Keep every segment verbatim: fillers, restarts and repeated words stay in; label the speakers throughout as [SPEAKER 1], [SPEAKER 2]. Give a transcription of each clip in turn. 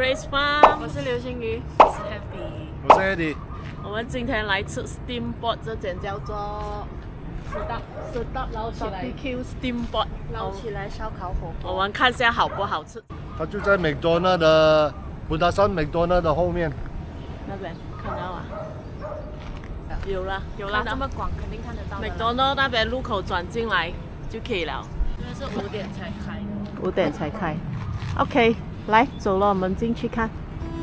[SPEAKER 1] Grace Farm，
[SPEAKER 2] 我是刘星宇，我是 Happy，
[SPEAKER 3] 我是 Eddie。
[SPEAKER 1] 我们今天来吃 Steamboat， 这间叫做 Sedap Sedap 捞起来 B Q Steamboat，
[SPEAKER 2] 捞起来烧烤火锅。
[SPEAKER 1] 我们看一下好不好吃。
[SPEAKER 3] 它就在美多纳的布达山美多纳的后面。
[SPEAKER 1] 那边看到啊？有了，有了，
[SPEAKER 2] 这么广，肯定看得到。
[SPEAKER 1] 美多纳那边路口转进来就可以了。
[SPEAKER 2] 因为是五点才开。
[SPEAKER 1] 五点才开。OK， 来走了，我们进去看。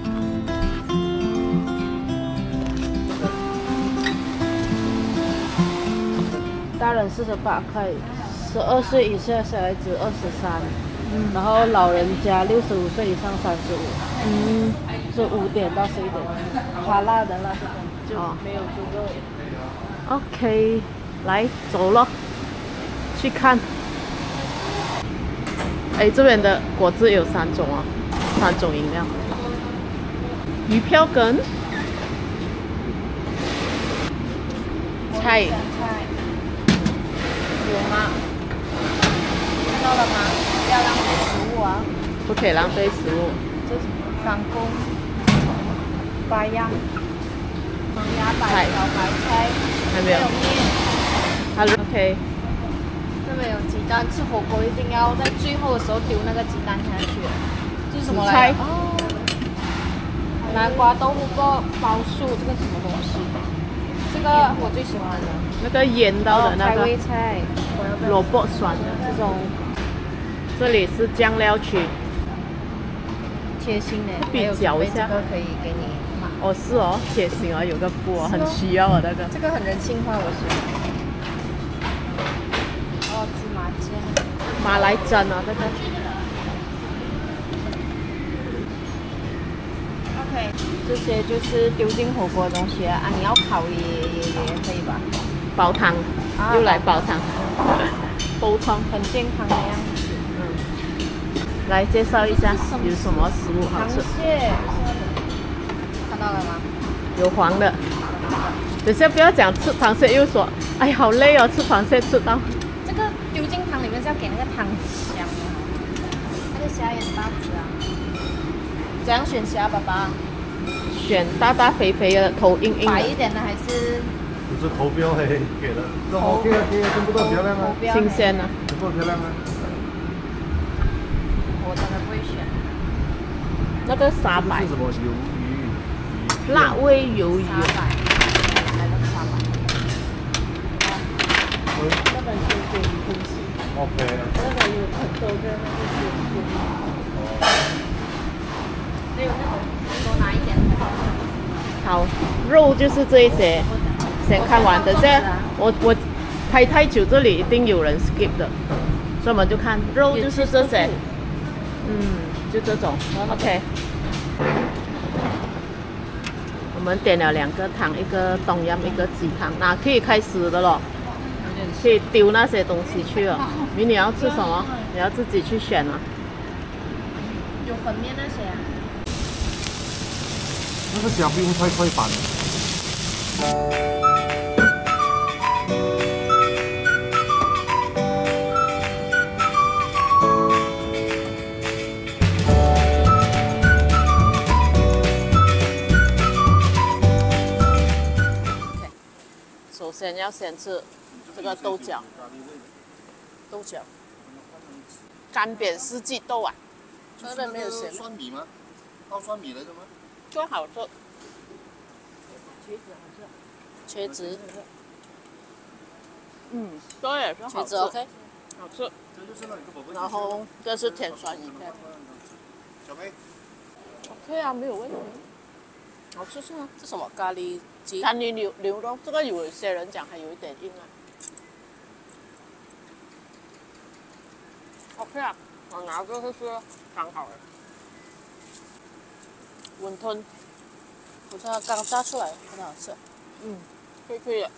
[SPEAKER 2] 大人四十八块，十二岁以下小孩子二十三，嗯，然后老人家六十五岁以上三十五，嗯，是五点到十一点，哈辣的那这种就没有猪肉。
[SPEAKER 1] OK， 来走了，去看。哎，这边的果汁有三种啊，三种饮料。鱼票根，菜。
[SPEAKER 2] 有吗？看到了吗？不要浪费食物啊！
[SPEAKER 1] 不可以浪费食物。
[SPEAKER 2] 这是干工、八样、黄芽白小白菜，
[SPEAKER 1] 还没有。还有 OK。
[SPEAKER 2] 这边有鸡蛋，吃火锅一定要在最后的时候丢那个鸡蛋下去。这是什么来着？哦，南瓜豆腐包包素，这个什么东西？这个我最喜欢的。
[SPEAKER 1] 那个腌到的那个。
[SPEAKER 2] 开胃菜。
[SPEAKER 1] 萝卜酸的
[SPEAKER 2] 这种。
[SPEAKER 1] 这里是酱料区。
[SPEAKER 2] 贴心的，
[SPEAKER 1] 比较一下，
[SPEAKER 2] 这个可以给你买。
[SPEAKER 1] 哦，是哦，贴心哦，有个布哦，很需要啊那个。
[SPEAKER 2] 这个很人性化，我喜欢。哦，芝麻酱。
[SPEAKER 1] 马来蒸啊，这个。
[SPEAKER 2] OK， 这些就是丢进火锅的东西啊，啊你要烤也也也可以吧？
[SPEAKER 1] 煲汤，啊、又来煲汤，煲汤
[SPEAKER 2] 很健康的样子。
[SPEAKER 1] 嗯，来介绍一下有什么食物好吃。
[SPEAKER 2] 螃蟹，看到了吗？
[SPEAKER 1] 有黄的。等下不要讲吃螃蟹，又说哎好累哦，吃螃蟹吃到。
[SPEAKER 2] 这个丢进汤里面是要给那个汤香的，那个虾也很大只啊。怎样选虾，爸爸？
[SPEAKER 1] 选大大肥肥的，头硬硬的。
[SPEAKER 2] 白一点的还是？
[SPEAKER 3] 不是头标黑给了，这 OK OK， 真不够漂亮啊，
[SPEAKER 1] 新鲜啊，
[SPEAKER 3] 不够漂亮啊。
[SPEAKER 2] 我真的不会选。
[SPEAKER 1] 那个沙白。
[SPEAKER 3] 是什么鱿鱼？
[SPEAKER 1] 辣味鱿鱼。
[SPEAKER 2] 沙白。来个沙白。那本是给你分析。
[SPEAKER 3] OK。
[SPEAKER 2] 那个有很多个那个是给你。还有那个多拿一点。
[SPEAKER 1] 好，肉就是这一些。先看完，等下我我拍太久，这里一定有人 skip 的，所以我们就看肉就是这些，嗯，就这种 ，OK。我们点了两个汤，一个冬阴，一个鸡汤，那可以开始的了，可以丢那些东西去了。你你要吃什么？你要自己去选啊。
[SPEAKER 2] 有粉面那些啊？
[SPEAKER 3] 那个虾不用太快翻。
[SPEAKER 1] 首先要先吃这个豆角，豆角，干煸四季豆啊，
[SPEAKER 3] 那边没有咸酸米吗？高酸米来的吗？
[SPEAKER 1] 就好吃。茄子，嗯，这也是好吃
[SPEAKER 2] ，OK，
[SPEAKER 1] 好吃。然后这是甜酸鱼片，
[SPEAKER 3] 小妹
[SPEAKER 1] ，OK 啊，没有问题，好吃是吗？
[SPEAKER 2] 这什么咖喱鸡？
[SPEAKER 1] 咖喱牛牛肉，这个有些人讲还有一点硬啊。OK 啊，我拿这个是刚好的，温吞。
[SPEAKER 2] 不是它刚炸出来，很好吃。
[SPEAKER 1] 嗯，脆脆的。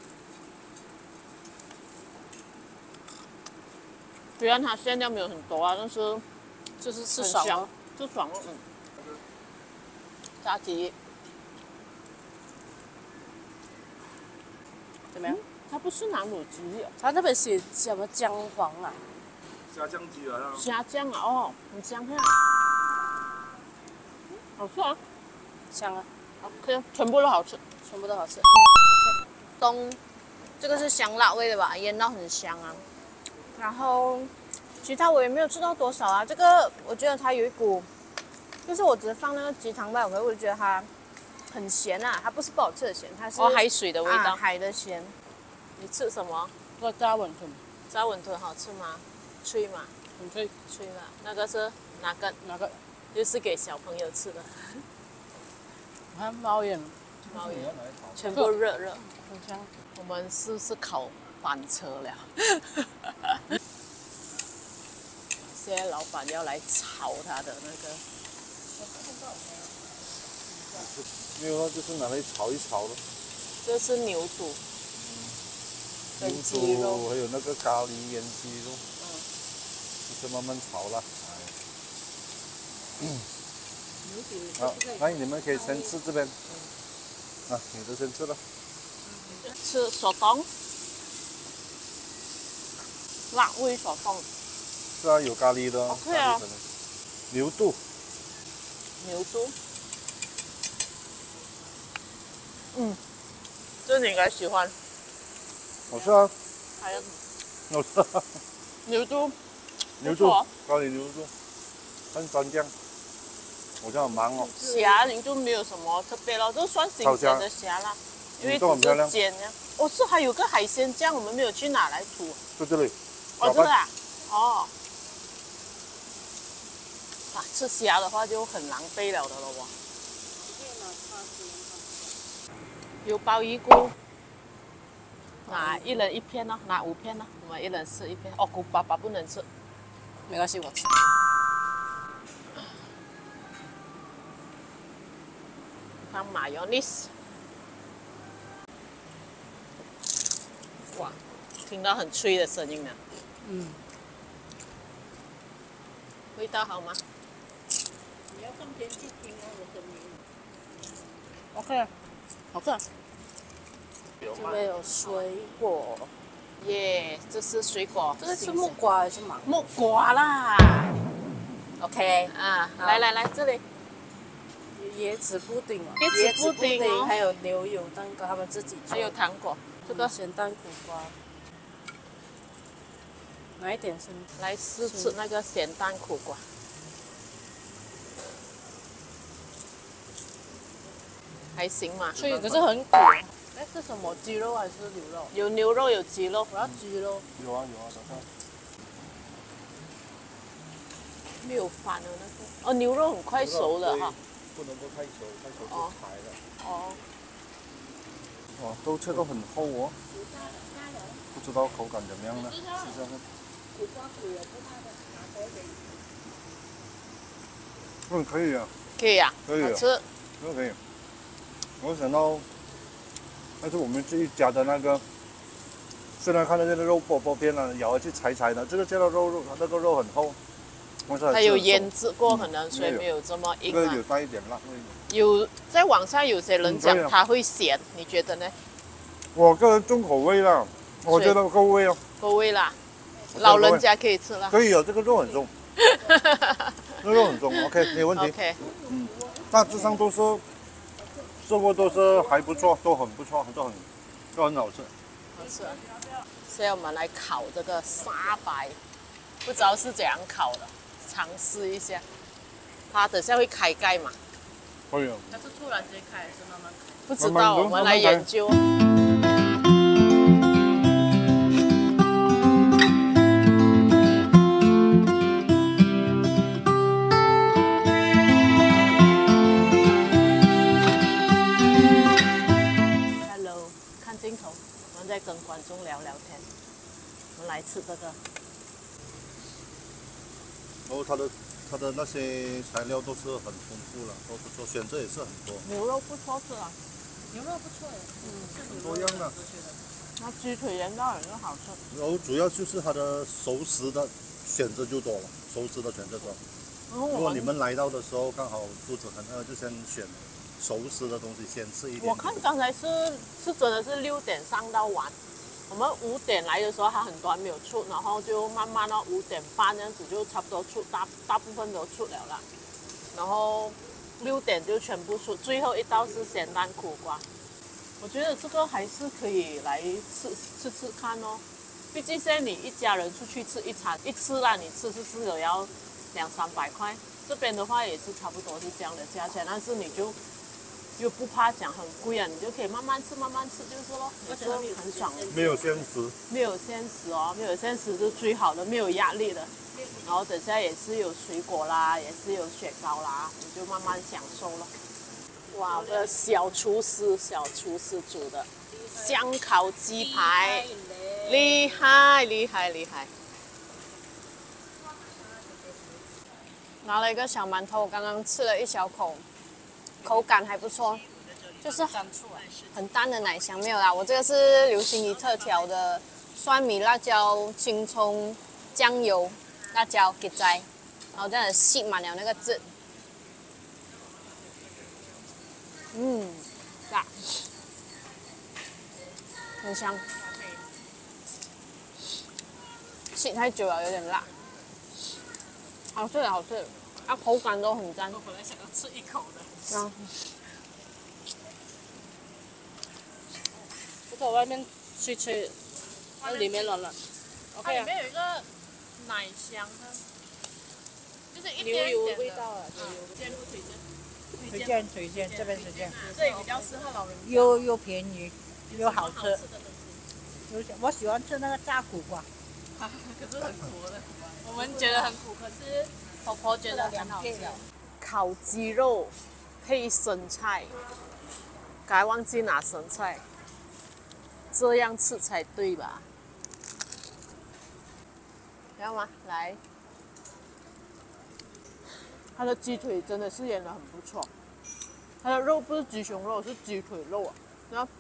[SPEAKER 1] 虽然它馅料没有很多啊，但是
[SPEAKER 2] 就是吃爽了，
[SPEAKER 1] 吃爽了，嗯。炸鸡，怎么样？它不是南乳鸡，
[SPEAKER 2] 它那边写什么姜黄啊？
[SPEAKER 3] 虾酱鸡啊，
[SPEAKER 1] 虾酱啊，哦，很香啊。 好吃啊，
[SPEAKER 2] 香啊，
[SPEAKER 1] 好吃，全部都好吃。
[SPEAKER 2] 全部都好吃。
[SPEAKER 1] 嗯，冬，这个是香辣味的吧，腌到很香啊。然后其他我也没有吃到多少啊。这个我觉得它有一股，就是我只是放那个鸡汤吧，我就觉得它很咸啊，它不是不好吃的咸，它是
[SPEAKER 4] 哦，海水的味道。
[SPEAKER 1] 啊、海的咸。
[SPEAKER 4] 你吃什么？
[SPEAKER 2] 这个炸馄饨，
[SPEAKER 4] 炸馄饨好吃吗？脆吗？
[SPEAKER 2] 很脆。
[SPEAKER 4] 脆了。那个是哪个？
[SPEAKER 2] 哪个？
[SPEAKER 4] 就是给小朋友吃的。
[SPEAKER 2] 我看冒烟了，
[SPEAKER 4] 冒烟，全部热热。
[SPEAKER 2] 很香。
[SPEAKER 4] 我们是不是考翻车了？现在老板要来炒他的那个。
[SPEAKER 3] 没有啊，就是拿来炒一炒的。
[SPEAKER 4] 这是牛肚，跟
[SPEAKER 3] 牛
[SPEAKER 4] 鸡肉，
[SPEAKER 3] 肚还有那个咖喱腌鸡肉，
[SPEAKER 4] 嗯，
[SPEAKER 3] 就是慢慢炒了。嗯。
[SPEAKER 2] 牛肚。
[SPEAKER 3] 好，那你们可以先吃这边。啊，你的先吃了。
[SPEAKER 4] 吃手冻，辣味手冻，
[SPEAKER 3] 是啊，有咖喱的。
[SPEAKER 4] OK 啊。
[SPEAKER 3] 牛肚。
[SPEAKER 4] 牛肚。嗯，这你应该喜欢。
[SPEAKER 3] 好吃啊。
[SPEAKER 4] 还有
[SPEAKER 3] 好吃啊。
[SPEAKER 4] 牛肚。
[SPEAKER 3] 牛肚，咖喱牛肚，看蘸酱。我这样很忙哦。
[SPEAKER 4] 虾你就没有什么特别了，就算新鲜的虾啦，因为只是煎呀。哦，是还有个海鲜酱，我们没有去拿来涂。
[SPEAKER 3] 就这里。
[SPEAKER 4] 哦，这个啊。哦。啊，吃虾的话就很狼狈了的了哇。有鲍鱼菇，拿一人一片呢，拿五片呢，我们一人吃一片。哦，菇爸爸不能吃，
[SPEAKER 2] 没关系，我吃。
[SPEAKER 4] 放马油尼斯。哇，听到很脆的声音了。
[SPEAKER 2] 嗯。
[SPEAKER 4] 味道好吗？
[SPEAKER 2] 你要放前去听啊，我声音。OK， 好吃。这边有水果。
[SPEAKER 4] 耶，这是水果。
[SPEAKER 2] 这个是木瓜还是芒果？
[SPEAKER 4] 木瓜啦。
[SPEAKER 2] OK，
[SPEAKER 4] 啊，来来来，这里。
[SPEAKER 2] 椰子布丁哦，
[SPEAKER 4] 椰子布丁哦，
[SPEAKER 2] 还有牛油蛋糕，他们自己做。
[SPEAKER 4] 还有糖果，这个
[SPEAKER 2] 咸蛋苦瓜。哪一点是？
[SPEAKER 4] 来试吃那个咸蛋苦瓜。还行嘛，
[SPEAKER 2] 脆，可是很苦。哎，是什么鸡肉还是牛肉？
[SPEAKER 4] 有牛肉，有鸡肉。
[SPEAKER 2] 我要鸡肉。
[SPEAKER 3] 有啊有啊，等下。
[SPEAKER 4] 没有翻的那个。哦，牛肉很快熟了哈。
[SPEAKER 3] 不能够太熟，太熟就柴了。
[SPEAKER 4] 哦。
[SPEAKER 3] 哇，豆切都很厚哦。不知道口感怎么样呢？试一下看。苦瓜苦也不怕的，拿回给你。嗯，可以啊。
[SPEAKER 4] 可以啊。
[SPEAKER 3] 可以啊。
[SPEAKER 4] 吃。
[SPEAKER 3] 这个可以。我想到，但是我们这一家的那个，虽然看到这个肉薄薄片了，咬下去柴柴的，这个这个肉肉那个肉很厚。
[SPEAKER 4] 它有腌制过，可能所以没有这么硬啊。
[SPEAKER 3] 有带一点辣味。
[SPEAKER 4] 有在网上有些人讲它会咸，你觉得呢？
[SPEAKER 3] 我个人重口味啦，我觉得够味哦。
[SPEAKER 4] 够味啦，老人家可以吃了。
[SPEAKER 3] 可以啊，这个肉很重。这个肉很重 ，OK， 没有问题。
[SPEAKER 4] OK。
[SPEAKER 3] 嗯，大致上都是，收获都是还不错，都很不错，都很都很好吃。
[SPEAKER 4] 好吃。现在我们来烤这个沙白，不知道是怎样烤的。尝试一下，它等下会开盖嘛？
[SPEAKER 3] 会啊。
[SPEAKER 2] 它是突然间开还是慢慢开？
[SPEAKER 4] 不知道，我们来研究。Hello， 看镜头，我们在跟观众聊聊天。我们来吃这个。
[SPEAKER 3] 然后它的它的那些材料都是很丰富了，都不错，选择也是很多。
[SPEAKER 4] 牛肉不错吃啊，
[SPEAKER 2] 牛肉不错哎，嗯，
[SPEAKER 3] 很多样的。
[SPEAKER 4] 那鸡腿腌到也是好吃。
[SPEAKER 3] 然后主要就是它的熟食的选择就多了，熟食的选择多。如果你们来到的时候刚好肚子很饿，就先选熟食的东西先吃一点。
[SPEAKER 4] 我看刚才是是真的是六点上到晚。我们五点来的时候，它很多还没有出，然后就慢慢到五点半这样子，就差不多出，大大部分都出了啦。然后六点就全部出，最后一道是咸蛋苦瓜。我觉得这个还是可以来吃吃吃看哦。毕竟现在你一家人出去吃一餐，一次啦，你吃是是有要两三百块。这边的话也是差不多是这样的价钱，但是你就又不怕讲很贵啊，你就可以慢慢吃慢慢吃就是咯，也是很爽。
[SPEAKER 3] 没有限时，
[SPEAKER 4] 没有限时哦，没有限时是最好的，没有压力的。然后等下也是有水果啦，也是有雪糕啦，你就慢慢享受了。哇，这个小厨师，小厨师煮的香烤鸡排，厉害厉害厉害！拿了一个小馒头，我刚刚吃了一小口，口感还不错，就是很淡的奶香没有啦。我这个是流行仪特调的蒜米、辣椒、青葱、酱油、辣椒、芥菜，然后这样吸满了那个汁。嗯，辣，很香。吸太久了，有点辣。好吃的，好吃的，啊，口感都很赞。我本来想要吃一口的。啊。
[SPEAKER 2] 这个外面脆脆，它里面软软。
[SPEAKER 4] 它里面有一个奶香，就是一
[SPEAKER 2] 牛
[SPEAKER 4] 点
[SPEAKER 2] 油
[SPEAKER 4] 点的
[SPEAKER 2] 味道啊，
[SPEAKER 4] 推荐不推荐？
[SPEAKER 5] 推荐推荐，这边推荐，
[SPEAKER 4] 这里比较适合老人家。
[SPEAKER 5] 又又便宜又好吃。
[SPEAKER 4] 好吃的东西。
[SPEAKER 5] 有我喜欢吃那个炸苦瓜，
[SPEAKER 4] 可是很苦的，我们觉得很苦，可是婆婆觉得很好吃。烤鸡肉配生菜，该忘记拿生菜，这样吃才对吧？要吗？来，它的鸡腿真的是腌得很不错，它的肉不是鸡胸肉，是鸡腿肉啊，然后。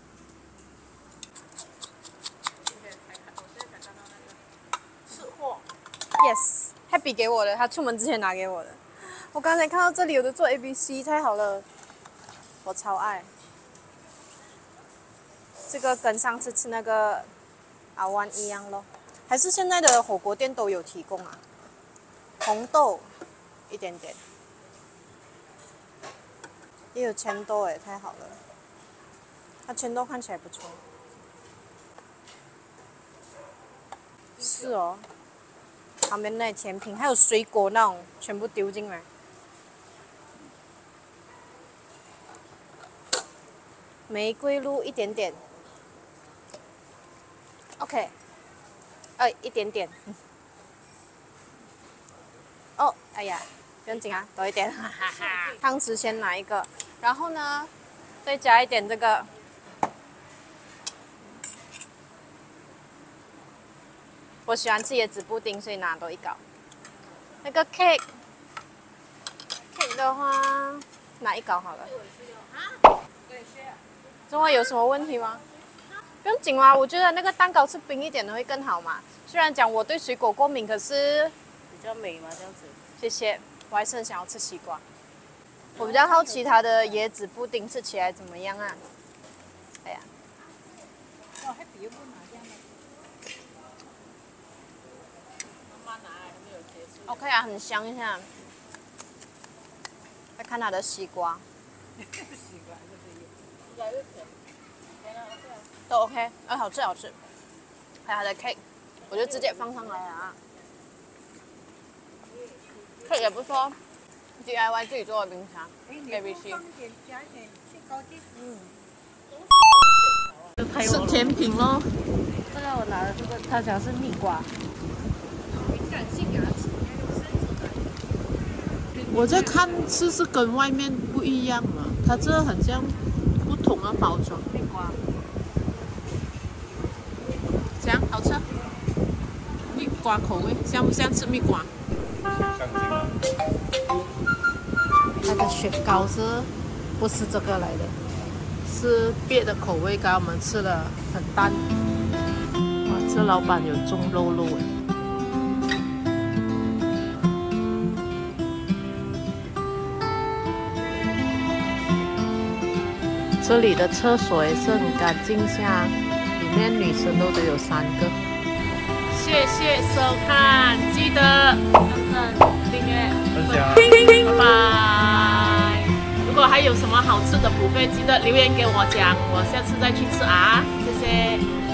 [SPEAKER 6] Yes，Happy 给我的，他出门之前拿给我的。我刚才看到这里有的做 A B C， 太好了，我超爱。这个跟上次吃那个阿湾一样咯，还是现在的火锅店都有提供啊。红豆一点点，也有千豆哎，太好了。它千豆看起来不错。是哦。旁边那甜品，还有水果那种，全部丢进来。玫瑰露一点点 ，OK， 呃，一点点。哦，哎呀，不用紧啊，多一点。汤匙先拿一个，然后呢，再加一点这个。我喜欢吃椰子布丁，所以拿多一包。那个 cake，cake 的话拿一包好了。中文有什么问题吗？不用紧啊，我觉得那个蛋糕吃冰一点的会更好嘛。虽然讲我对水果过敏，可是
[SPEAKER 2] 比较美嘛，这样子。
[SPEAKER 6] 谢谢，我还是很想要吃西瓜。我比较好奇它的椰子布丁吃起来怎么样啊？哎呀。
[SPEAKER 5] 哦，还别不拿这样的。
[SPEAKER 6] OK 啊，很香一下。再看它的西瓜，
[SPEAKER 5] 西瓜就是
[SPEAKER 4] 越来越甜。
[SPEAKER 6] 都 OK， 哎，好吃好吃。还有它的 cake， 我就直接放上来了啊。cake 也不错 ，D I Y 自己做的冰茶 ，A B C。
[SPEAKER 5] 放一点加一点去高级。
[SPEAKER 6] 嗯。
[SPEAKER 4] 是甜品咯。
[SPEAKER 2] 这个我拿的这个，它讲是蜜瓜。
[SPEAKER 4] 我在看是是跟外面不一样嘛，它这很像不同的包装。
[SPEAKER 2] 蜜瓜。
[SPEAKER 4] 这样好吃？蜜瓜口味，像不像吃蜜瓜？它的雪糕是不是这个来的？是别的口味，刚刚我们吃了很淡。哇，这老板有种肉肉哎。这里的厕所也是很干净下，里面女生都得有三个。谢谢收看，记得按赞、订阅、
[SPEAKER 3] 分享，
[SPEAKER 4] 拜拜。
[SPEAKER 1] 果还有什么好吃的补费，记得留言给我讲，我下次再去吃啊，谢谢。